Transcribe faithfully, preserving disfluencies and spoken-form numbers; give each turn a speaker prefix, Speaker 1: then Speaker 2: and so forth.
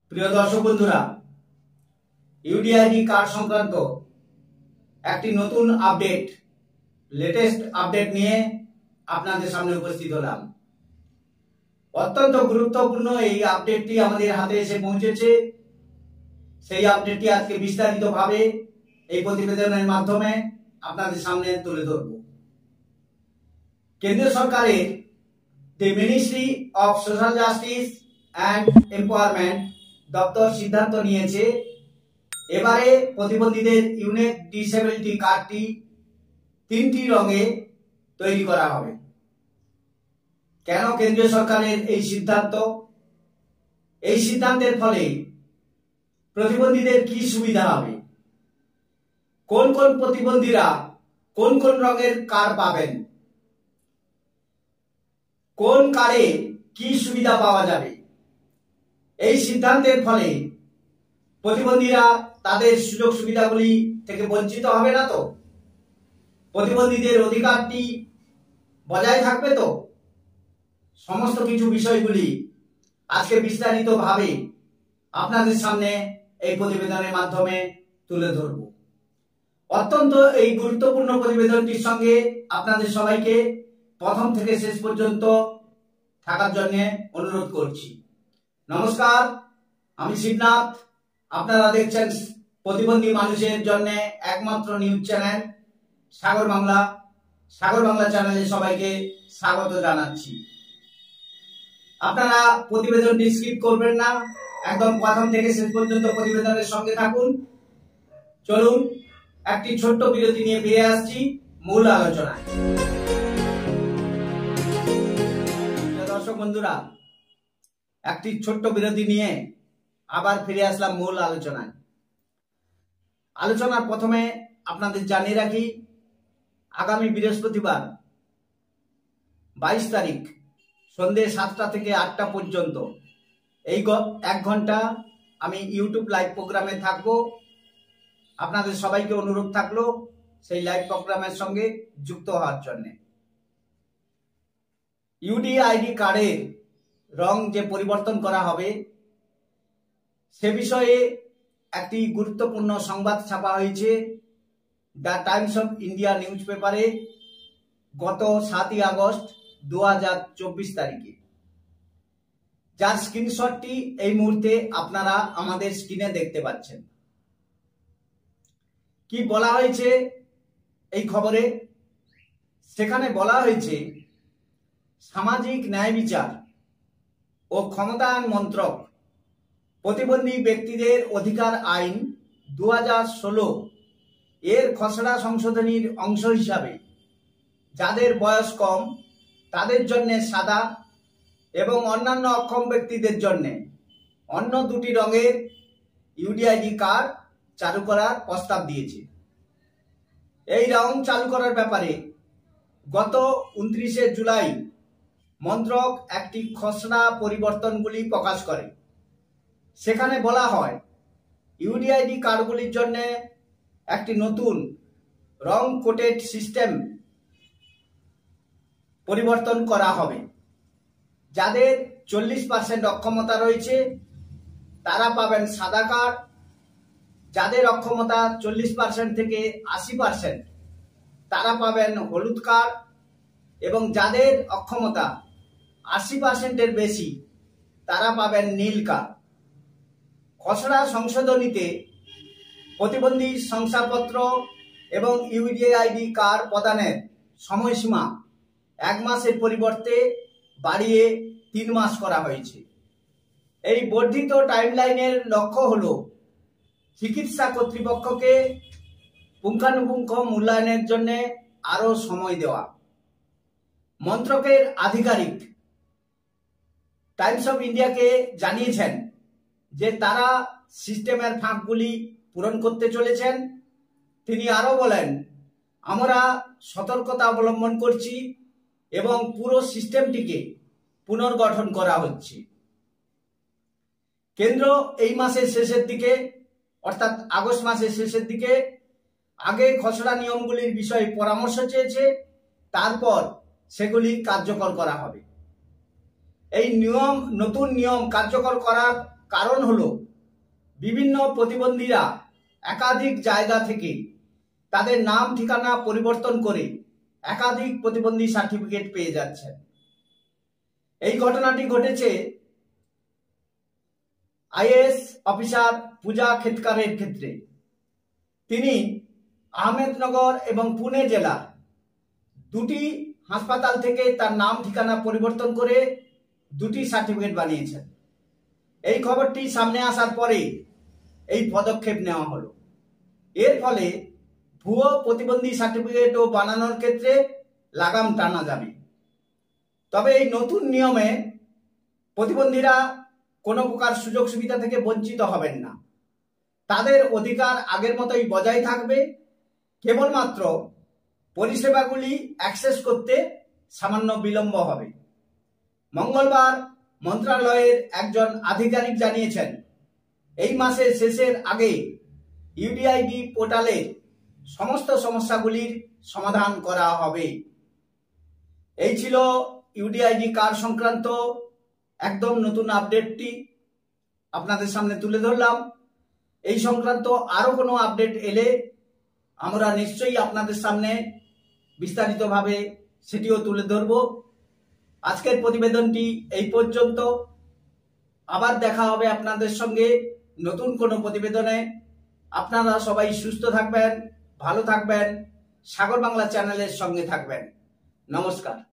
Speaker 1: প্রিয় দর্শক বন্ধুরা, ইউডিআইডি কার্ড সংক্রান্ত একটি নতুন আপডেট লেটেস্ট আপডেট নিয়ে আপনাদের সামনে উপস্থিত হলাম। অত্যন্ত গুরুত্বপূর্ণ এই আপডেটটি আমাদের হাতে এসে পৌঁছেছে। সেই আপডেটটি আজকে বিস্তারিতভাবে এই প্রতিবেদনের মাধ্যমে আপনাদের সামনে তুলে ধরব। কেন্দ্রীয় সরকারের the ministry of social justice and empowerment দপ্তর সিদ্ধান্ত নিয়েছে এবারে প্রতিবন্ধীদের ইউনিক ডিসেবিলিটি কার্ডটি তিনটি রঙে তৈরি করা হবে। কেন কেন্দ্রীয় সরকারের এই সিদ্ধান্ত? এই সিদ্ধান্তের ফলে প্রতিবন্ধীদের কি সুবিধা হবে, কোন কোন প্রতিবন্ধীরা কোন কোন রঙের কার্ড পাবেন, কোন কার্ডে কি সুবিধা পাওয়া যাবে, এই সিদ্ধান্তের ফলে প্রতিবন্ধীরা তাদের সুযোগ সুবিধাগুলি থেকে বঞ্চিত হবে না তো? প্রতিবন্ধীদের অধিকারটি বজায় থাকবে তো? সমস্ত কিছু বিষয়গুলি আজকে বিস্তারিতভাবে আপনাদের সামনে এই প্রতিবেদনের মাধ্যমে তুলে ধরব। অত্যন্ত এই গুরুত্বপূর্ণ প্রতিবেদনটির সঙ্গে আপনাদের সবাইকে প্রথম থেকে শেষ পর্যন্ত থাকার জন্য অনুরোধ করছি। নমস্কার, আমি শিবনাথ। আপনারা দেখছেন প্রতিবন্ধী মানুষের জন্য একমাত্র নিউজ চ্যানেল সাগর বাংলা। সাগর বাংলা চ্যানেলে সবাইকে স্বাগত জানাচ্ছি। আপনারা প্রতিবেদনটি স্কিপ করবেন না, একদম প্রথম থেকে শেষ পর্যন্ত প্রতিবেদনের সঙ্গে থাকুন। চলুন একটি ছোট্ট বিরতি নিয়ে ফিরে আসছি মূল আলোচনায়। দর্শক বন্ধুরা, একটি ছোট্ট বিরতি নিয়ে আবার ফিরে আসলাম মূল আলোচনায়। আলোচনার প্রথমে আপনাদের জানিয়ে রাখি, আগামী বৃহস্পতিবার বাইশ তারিখ সন্ধ্যে সাতটা থেকে আটটা পর্যন্ত এই এক ঘন্টা আমি ইউটিউব লাইভ প্রোগ্রামে থাকবো। আপনাদের সবাইকে অনুরোধ থাকলো সেই লাইভ প্রোগ্রামের সঙ্গে যুক্ত হওয়ার জন্য। ইউডিআইডি কার্ডের রং যে পরিবর্তন করা হবে সে বিষয়ে একটি গুরুত্বপূর্ণ সংবাদ ছাপা হয়েছে the Times of India news পেপারে গত সাতই আগস্ট দু হাজার চব্বিশ তারিখে, যার স্ক্রিনশটটি এই মুহূর্তে আপনারা আমাদের স্ক্রিনে দেখতে পাচ্ছেন। কি বলা হয়েছে এই খবরে? সেখানে বলা হয়েছে, সামাজিক ন্যায় বিচার ও ক্ষমতায়ন মন্ত্রক প্রতিবন্ধী ব্যক্তিদের অধিকার আইন দু হাজার ষোলো এর খসড়া সংশোধনীর অংশ হিসাবে যাদের বয়স কম তাদের জন্য সাদা এবং অন্যান্য অক্ষম ব্যক্তিদের জন্য অন্য দুটি রঙের ইউডিআইডি কার্ড চালু করার প্রস্তাব দিয়েছে। এই রং চালু করার ব্যাপারে গত উনত্রিশে জুলাই মন্ত্রক একটি খসড়া পরিবর্তনগুলি প্রকাশ করে। সেখানে বলা হয়, ইউডিআইডি কার্ডগুলির জন্য একটি নতুন রং কোটেড সিস্টেম পরিবর্তন করা হবে। যাদের চল্লিশ পার্সেন্ট অক্ষমতা রয়েছে তারা পাবেন সাদা কার্ড, যাদের অক্ষমতা চল্লিশ পার্সেন্ট থেকে আশি পার্সেন্ট তারা পাবেন হলুদ কার্ড, এবং যাদের অক্ষমতা আশি পার্সেন্টের বেশি তারা পাবেন নীল কার্ড। খসড়া সংশোধনীতে প্রতিবন্ধী শংসাপত্র এবং ইউডিআইডি কার্ড প্রদানের সময়সীমা এক মাসের পরিবর্তে বাড়িয়ে তিন মাস করা হয়েছে। এই বর্ধিত টাইমলাইনের লক্ষ্য হল চিকিৎসা কর্তৃপক্ষকে পুঙ্খানুপুঙ্খ মূল্যায়নের জন্য আরও সময় দেওয়া। মন্ত্রকের আধিকারিক টাইমস অফ ইন্ডিয়াকে জানিয়েছেন যে তারা সিস্টেমের ফাঁকগুলি পূরণ করতে চলেছেন। তিনি আরও বলেন, আমরা সতর্কতা অবলম্বন করছি এবং পুরো সিস্টেমটিকে পুনর্গঠন করা হচ্ছে। কেন্দ্র এই মাসের শেষের দিকে অর্থাৎ আগস্ট মাসের শেষের দিকে আগে খসড়া নিয়মগুলির বিষয়ে পরামর্শ চেয়েছে, তারপর সেগুলি কার্যকর করা হবে। এই নিয়ম নতুন নিয়ম কার্যকর করার কারণ হলো বিভিন্ন প্রতিবন্ধীরা একাধিক জায়গা থেকে তাদের নাম ঠিকানা পরিবর্তন করে একাধিক প্রতিবন্ধী সার্টিফিকেট পেয়ে যাচ্ছেন। এই ঘটনাটি ঘটেছে আইএএস অফিসার পূজা খেতকারের ক্ষেত্রে। তিনি আহমেদনগর এবং পুনে জেলার দুটি হাসপাতাল থেকে তার নাম ঠিকানা পরিবর্তন করে দুটি সার্টিফিকেট বানিয়েছেন। এই খবরটি সামনে আসার পরে এই পদক্ষেপ নেওয়া হলো। এর ফলে ভুয়ো প্রতিবন্ধী সার্টিফিকেটও বানানোর ক্ষেত্রে লাগাম টানা যাবে। তবে এই নতুন নিয়মে প্রতিবন্ধীরা কোনো প্রকার সুযোগ সুবিধা থেকে বঞ্চিত হবেন না। তাদের অধিকার আগের মতোই বজায় থাকবে, কেবলমাত্র পরিষেবাগুলি অ্যাক্সেস করতে সামান্য বিলম্ব হবে। মঙ্গলবার মন্ত্রণালয়ের একজন আধিকারিক জানিয়েছেন, এই মাসের শেষের আগে ইউডিআইডি পোর্টালে সমস্ত সমস্যাগুলির সমাধান করা হবে। এই ছিল ইউডিআইডি কার্ড সংক্রান্ত একদম নতুন আপডেটটি আপনাদের সামনে তুলে ধরলাম। এই সংক্রান্ত আরো কোনো আপডেট এলে আমরা নিশ্চয়ই আপনাদের সামনে বিস্তারিতভাবে সেটিও তুলে ধরব। আজকের প্রতিবেদনটি এই পর্যন্ত। আবার দেখা হবে আপনাদের সঙ্গে নতুন কোনো প্রতিবেদনে। আপনারা সবাই সুস্থ থাকবেন, ভালো থাকবেন, সাগর বাংলা চ্যানেলের সঙ্গে থাকবেন। নমস্কার।